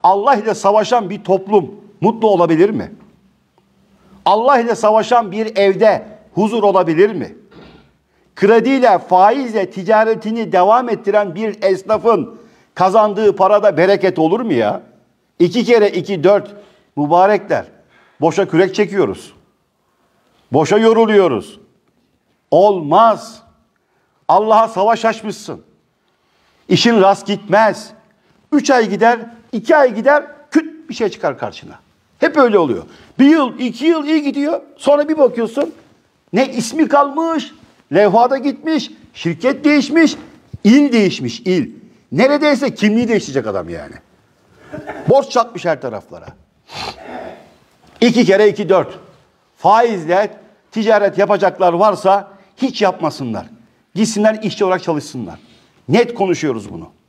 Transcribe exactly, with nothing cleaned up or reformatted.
Allah ile savaşan bir toplum mutlu olabilir mi? Allah ile savaşan bir evde huzur olabilir mi? Krediyle, faizle ticaretini devam ettiren bir esnafın kazandığı parada bereket olur mu ya? İki kere iki dört mübarekler. Boşa kürek çekiyoruz. Boşa yoruluyoruz. Olmaz. Allah'a savaş açmışsın. İşin rast gitmez. Üç ay gider, iki ay gider, küt bir şey çıkar karşına. Hep öyle oluyor. Bir yıl, iki yıl iyi gidiyor. Sonra bir bakıyorsun, ne ismi kalmış, levhada gitmiş, şirket değişmiş, il değişmiş, il. Neredeyse kimliği değiştirecek adam yani. Borç çatmış her taraflara. İki kere iki dört. Faizle ticaret yapacaklar varsa hiç yapmasınlar. Gitsinler işçi olarak çalışsınlar. Net konuşuyoruz bunu.